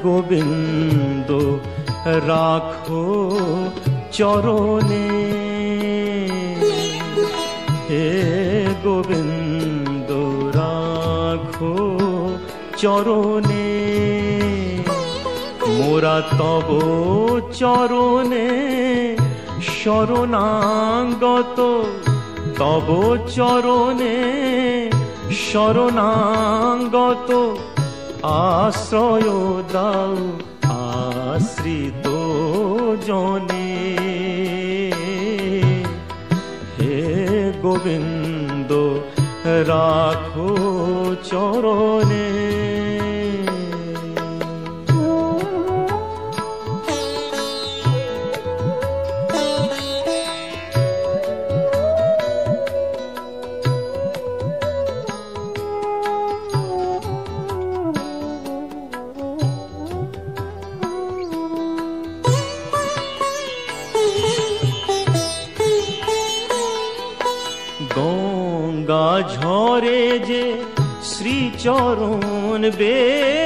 গোবিন্দ রাখো চরণে, হে গোবিন্দ রাখো চরণে, মোরা তব চরণে শরণাগত, তব চরণে শরণাগত, আশ্রয় দাও আশ্রিত জনে, হে গোবিন্দ রাখো চরণে। গঙ্গা ঝরে যে শ্রীচরণ বে,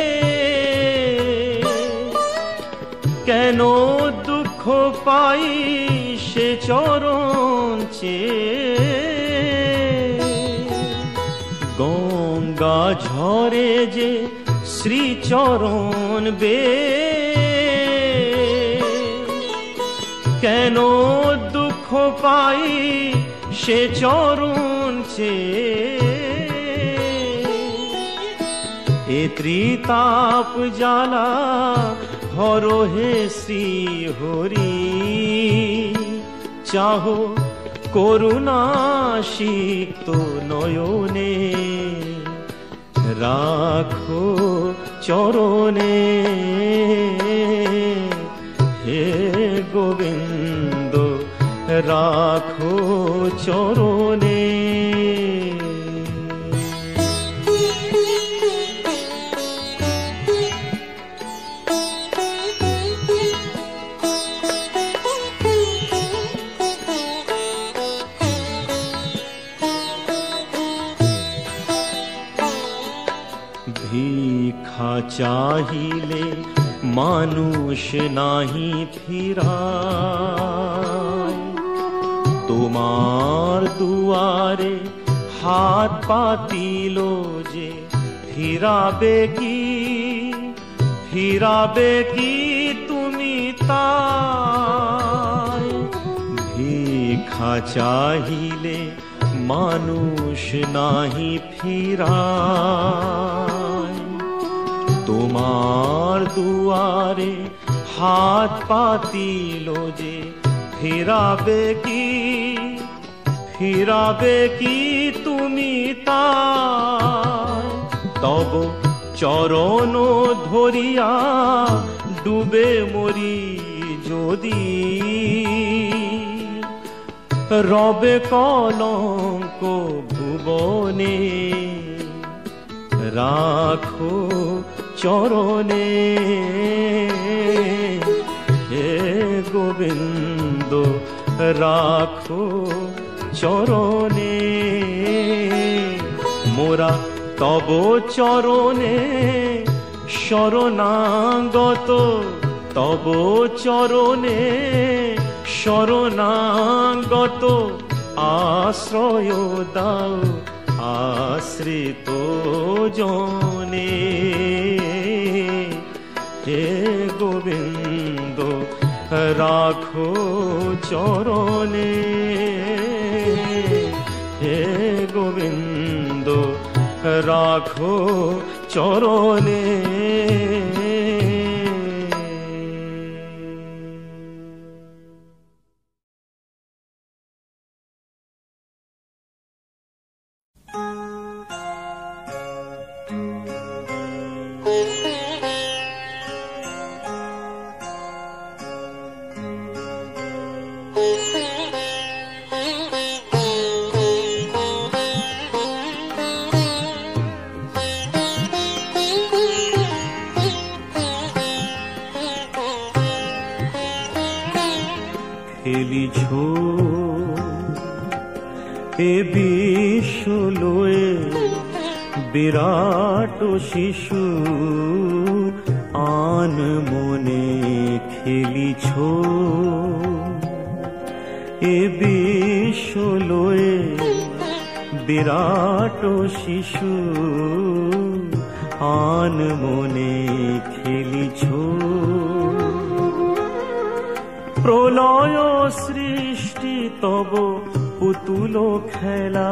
কেন দুঃখ পাই সে চরণ চেয়ে, গঙ্গা ঝরে যে শ্রীচরণ বে, কেন দুঃখ পাই সে চরণ চেয়ে, এ ত্রিতাপ জ্বালা হরো হে শ্রী হরি, চাহো করুণা সিক্ত নয়নে, রাখো চরণে, হে গোবিন্দ রাখো চরণে। ভিক্ষা চাহিলে মানুষ নাহি ফিরায়, তোমার দুয়ারে হাত পাতিল যে ফিরাবে কি, ফিরাবে কি তুমি তাই, ভিক্ষা চাহিলে মানুষ নাহি ফিরায়, তোমার দুয়ারে হাত পাতিল যে ফিরাবে কি, ফিরাবে কি তুমি তাই, তব চরণ ধরিয়া ডুবে মরি যদি, রবে কলঙ্ক ভুবনে, রাখো চরণে, হে গোবিন্দ রাখো চরণে, মোরা তব চরণে শরণাগত, তব চরণে শরণাগত, আশ্রয় দাও আশ্রিত জনে, হে গোবিন্দ রাখো চরণে, হে গোবিন্দ রাখো চরণে। খেলিছ এ বিশ্ব লয়ে বিরাট শিশু আন মনে খেলিছ, এ বিশ্ব লয়ে বিরাট শিশু আন মনে খেলিছ। প্রলয় সৃষ্টি তব পুতুল খেলা,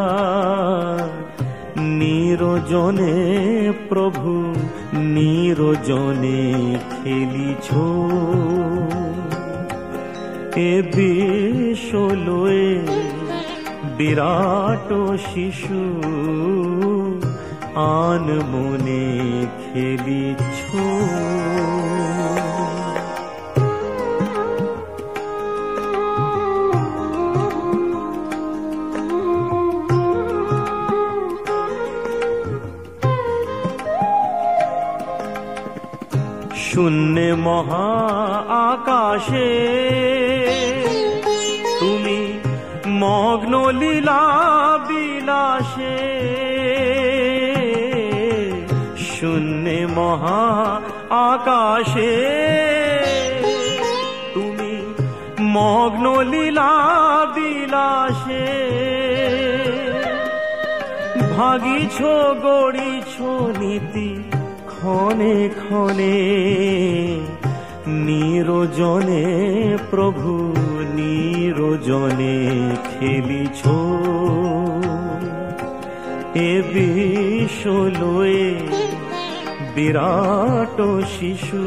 নিরজনে প্রভু নিরজনে খেলিছ। এ বিশ্ব লয়ে বিরাট শিশু আন মনে খেলিছ। শূন্যে মহা আকাশে তুমি মগ্ন লীলা বিলাসে, শূন্যে মহা আকাশে তুমি মগ্ন লীলা বিলাসে। ভাগিছ গড়িছ নীতি ক্ষণে ক্ষণে, নিরজনে প্রভু নিরজনে খেলিছ। এ বিশ্ব লয়ে বিরাট শিশু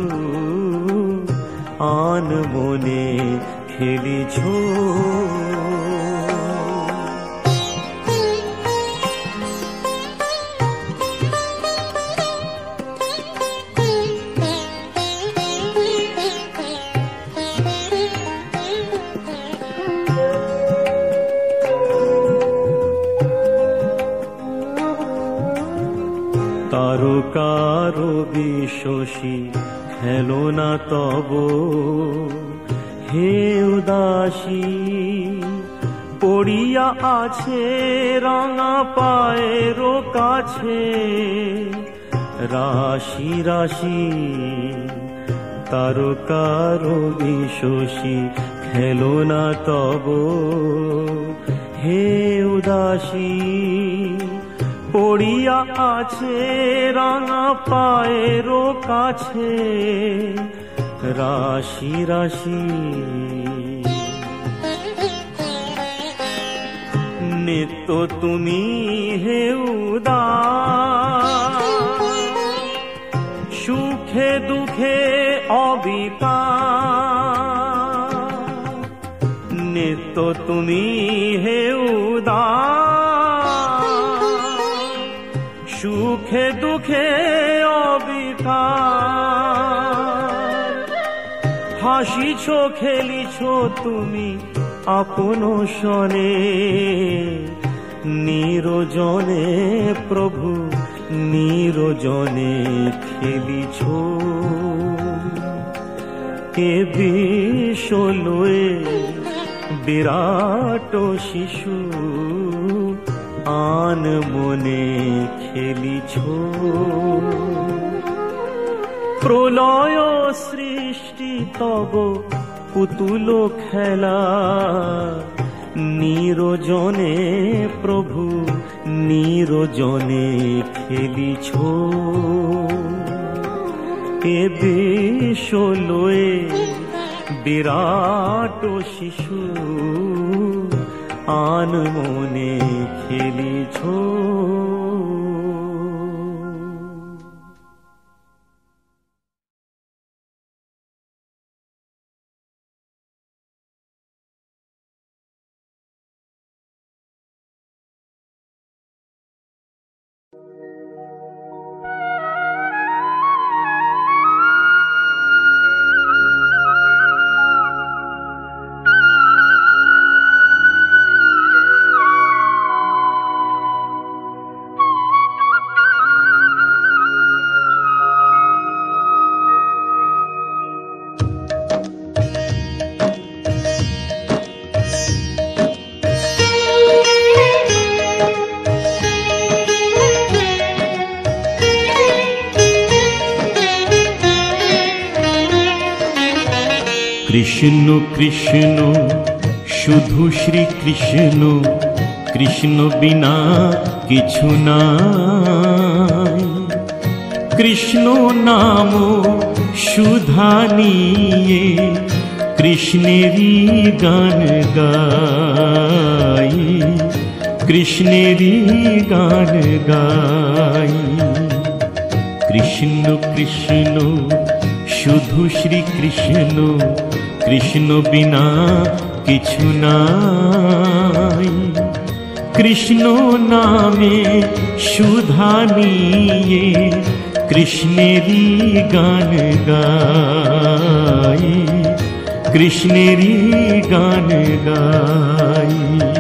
আন মনে খেলিছ। তারকার বিশ্বসী খেলো না তব, হে উদাসী পড়িয়া আছে রাঙা পায়ের কাছে। রাশি রাশি তারকার বিশ্বসী খেলো না তব, হে উদাসী পড়িয়া আছে রাঙা পায়ের কাছে। রাশি রাশি নিত্য তুমি হে উদাস, সুখে দুঃখে অবিকার। নিত্য তুমি হে উদাস, সুখে দুঃখে অবিকার। হাসিছ খেলিছ তুমি আপন সনে, নিরজনে প্রভু নিরজনে খেলিছ। এ বিশ্ব লয়ে বিরাট শিশু আন মনে খেলিছ। প্রলয় সৃষ্টি তব পুতুল খেলা, নিরজনে প্রভু নিরজনে খেলিছ। এ বিশ্ব লয়ে বিরাট শিশু আন মনে খেলিছ। কৃষ্ণ কৃষ্ণ শুধু শ্রী কৃষ্ণ, কৃষ্ণ বিনা কিছু নাই। কৃষ্ণ নাম সুধা নিয়ে কৃষ্ণেরই গান গাই, কৃষ্ণেরই গান গাই। কৃষ্ণ কৃষ্ণ শুধু শ্রী কৃষ্ণ, কৃষ্ণ বিনা কিছু নাই। কৃষ্ণ নামে সুধা নিয়ে কৃষ্ণেরই গান গাই, কৃষ্ণেরই গান গাই।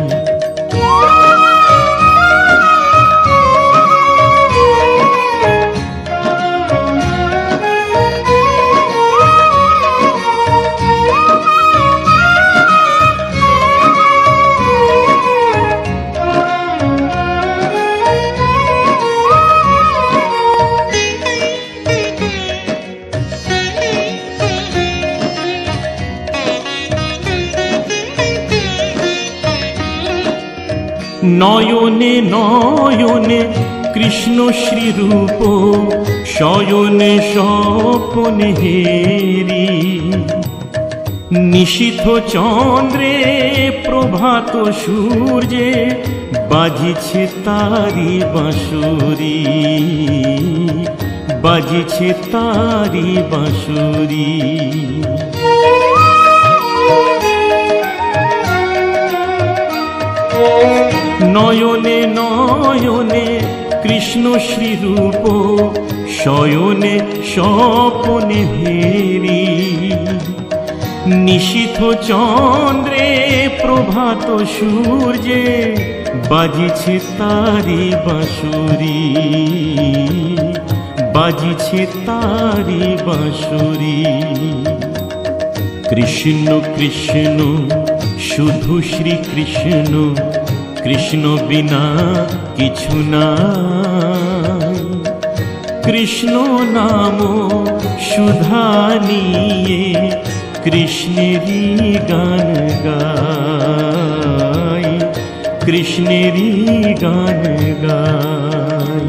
নয়নে নয়নে কৃষ্ণ শ্রীরূপ, শয়নে স্বপনে হেরি। নিশীথ চন্দ্রে প্রভাত সূর্যে বাজিছে তারি বাঁশুরি, বাজিছে তারি বাঁশুরি। নয়নে নয়নে কৃষ্ণ শ্রীরূপ, শয়নে স্বপনে হেরি। নিশীথ চন্দ্রে প্রভাত সূর্যে বাজিছে তারি বাঁশুরি, বাজিছে তারি বাঁশুরি। কৃষ্ণ কৃষ্ণ শুধু শ্রী কৃষ্ণ, কৃষ্ণ বিনা কিছু নাই। কৃষ্ণ নাম সুধা নিয়ে কৃষ্ণেরই গান গাই, কৃষ্ণেরই গান গাই।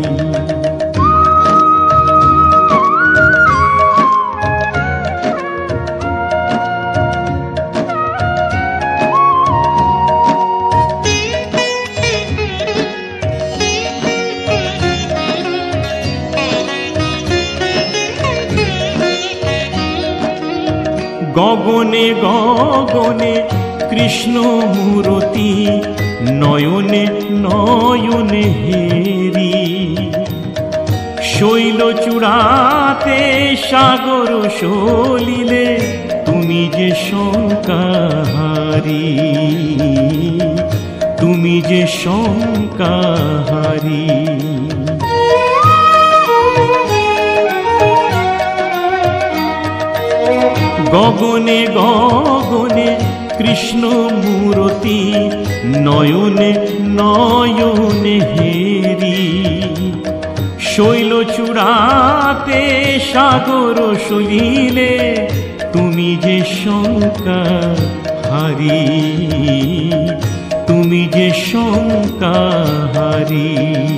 গগনে গগনে কৃষ্ণ মূরতি, নয়নে নয়নে হেরি। শৈল চূড়াতে সাগর সলিলে তুমি যে শঙ্কাহারি, তুমি যে শঙ্কাহারি। গগনে গগনে কৃষ্ণ মূরতি, নয়নে নয়নে হেরি। শৈল চূড়াতে সাগর সলিলে তুমি যে শঙ্কাহারি, তুমি যে শঙ্কাহারি।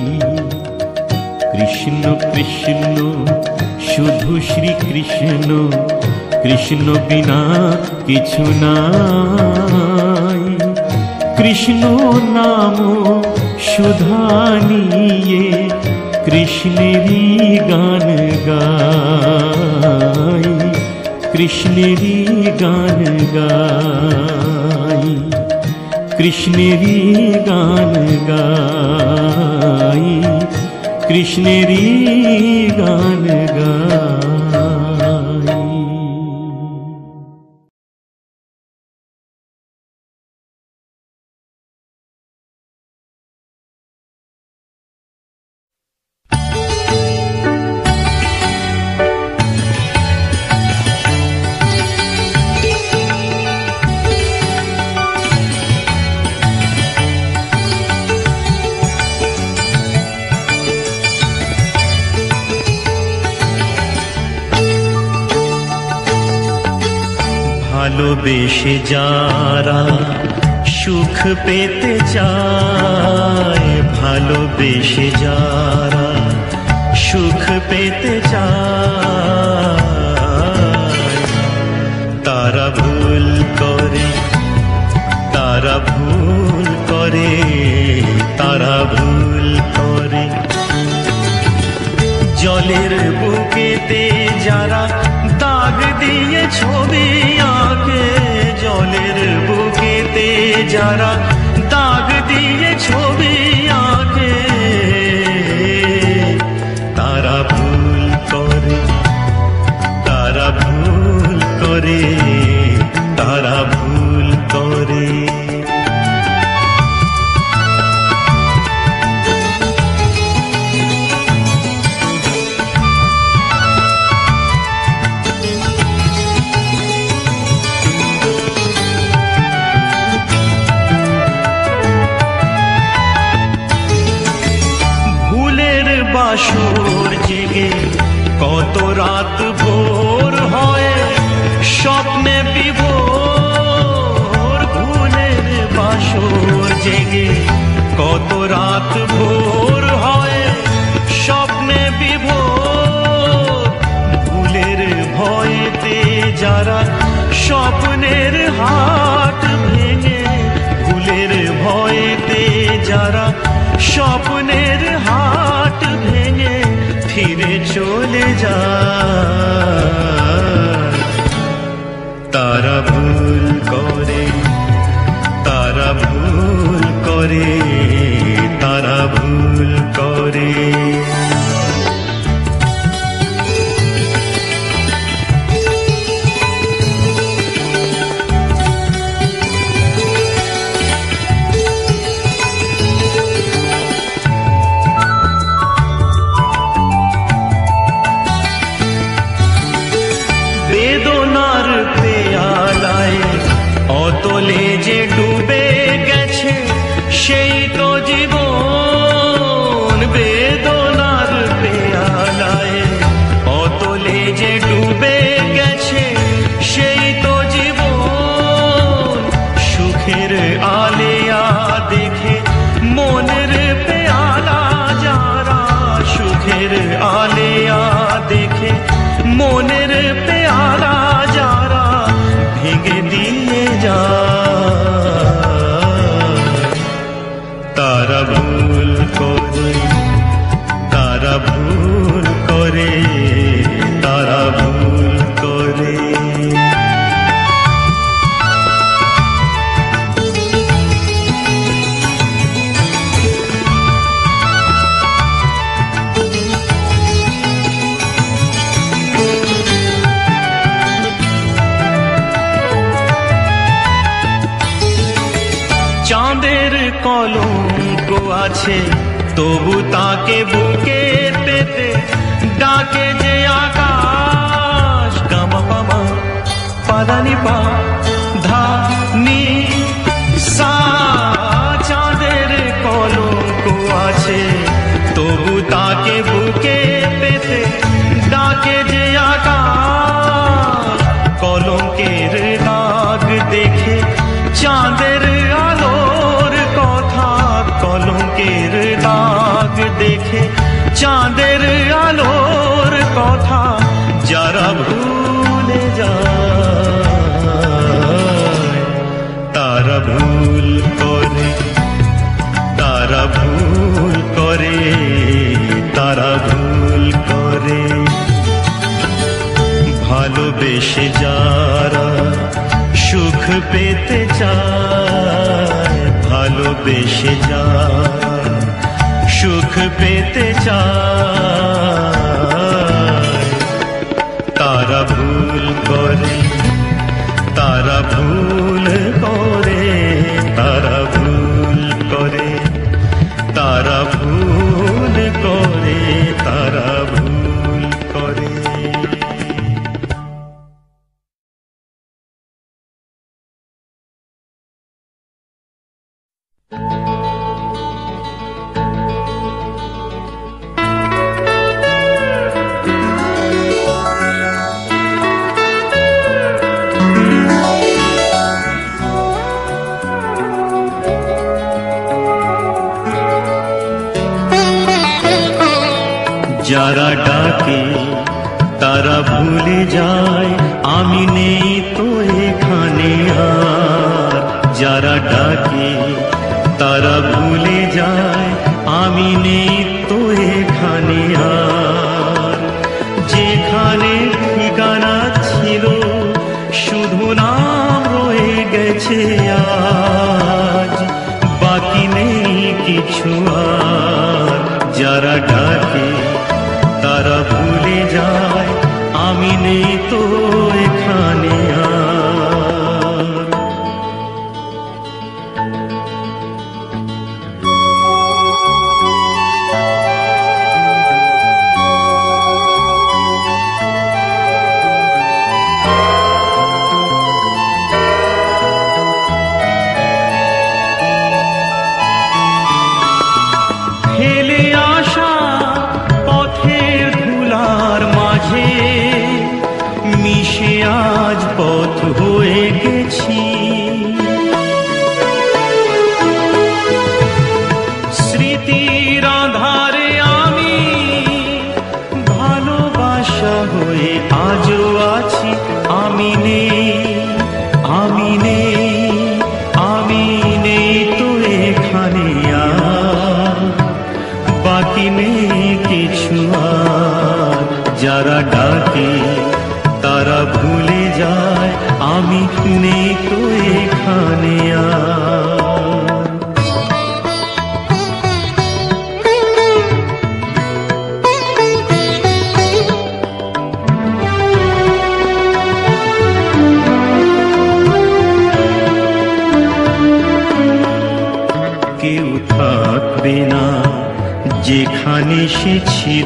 কৃষ্ণ কৃষ্ণ শুধু শ্রী কৃষ্ণ, কৃষ্ণ বিনা কিছু নাই। কৃষ্ণ নাম সুধা নিয়ে কৃষ্ণেরই গান গাই, কৃষ্ণেরই গান গাই, কৃষ্ণেরই গান গাই, কৃষ্ণেরই গান গাই। ভালোবেসে যারা সুখ পেতে চায়, ভালোবেসে যারা সুখ পেতে চায়, তারা ভুল করে, তারা ভুল করে, তারা ভুল করে। জলের বুকেতে যারা দাগ দিয়ে ছবি আঁকে, জলের বুকেতে যারা দাগ দিয়ে ছবি আঁকে, তারা ভুল করে, তারা ভুল করে, তারা ভুল করে। বাসর জেগে কত রাত ভোর হয়, স্বপ্নে বিভোর। ভুলের বাসর জেগে কত রাত ভোর হয়, স্বপ্নে বিভোর। ভুলের ভয়েতে যারা স্বপ্নের হাট ভেঙে, ভুলের ভয়েতে যারা স্বপ্নের হাট ভেঙে ফিরে চলে যায়, তারা ভুল করে, তারা ভুল করে, তারা ভুল করে। অতলে যে ডুবে গেছে সেই তো জীবন, বেদনার পেয়ালায় অতলে যে ডুবে গেছে সেই তো জীবন। সুখের আলেয়া দেখে মনের পেয়ালা যারা, সুখের আলেয়া দেখে মনের পেয়ালা যারা ভেঙে দিয়ে যায়, তারা ভুল করে, তারা ভুল করে, তারা ভুল করে। চাঁদের কলঙ্ক আছে তবু তাকে বুকে পেতে ডাকে যে আকাশ। গামা পামা পাদানি পা ধা নি সা। চাঁদের কলঙ্ক আছে তবু তাকে বুকে পেতে ডাকে যে আকাশ। কলঙ্কের দাগ দেখে চাঁদের আলোর কথা, কলঙ্কের দাগ দেখে চাঁদের আলোর কথা যারা ভুলে যায়, তারা ভুল করে, তারা ভুল করে, তারা ভুল করে। ভালোবেসে যারা সুখ পেতে চায়, ভালোবেসে যারা সুখ পেতে চায়, তারা ভুল করে, তারা ভুল করে, তারা ভুল করে, তারা ভুল করে, তারা ভুল করে। যারা ডাকে তারা ভুলে যায় আমি নেই তো এখানে আর। যারা ডাকে তারা ভুলে যায় আমি নেই তো এখানে আর। যেখানে ঠিকানা ছিল শুধু নাম রয়ে গেছে আজ, বাকি নেই কিছু আর। যারা ডাকে তারা ভুলে যায় আমি নেই তো এখানে আর। ফেলে আসা পথের ধুলার মাঝে মিশে আজ পথ হয়ে গেছি। স্মৃতির আধারে আমি ভালোবাসা হয়ে আজও আছি। আমি নেই, আমি নেই, আমি নেই তো এখানে আর, বাকি নেই কিছু আর। যারা ডাকে তারা ভুলে যায় আমি নেই তো এখানে আর। কেউ থাকবে না যেখানে সে ছিল,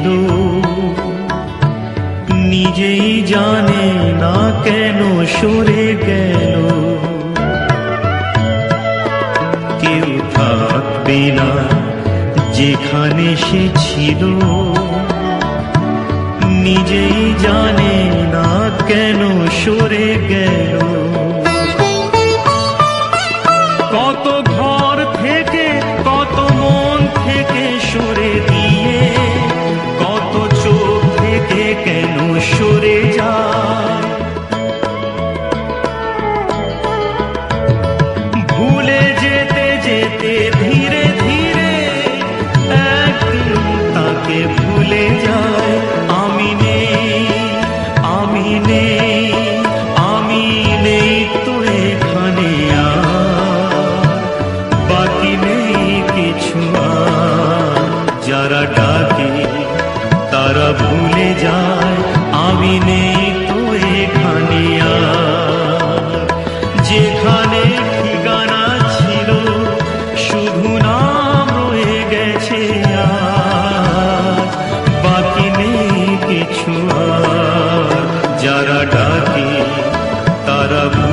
নিজেই জানে না কেন সরে গেল। কেউ থাকবে না যেখানে সে ছিল, নিজেই জানে না কেন সরে গেল। কত ঘর থেকে কত মন থেকে সরে দিয়ে, কত চোখ থেকে কেন সরে যায়। ভুলে যেতে যেতে ধীরে ধীরে একদিন তাকে ভুলে যায়। আমি নেই, আমি নেই, আমি নেই তো এখানে আর, বাকি নেই কিছু আর। যারা ডাকে তারা ভুলে যায় আমি নেই তো এখানে আর। যেখানে ঠিকানা ছিল শুধু নাম রয়ে গেছে আজ, বাকি নেই কিছু আর। যারা ডাকে তারা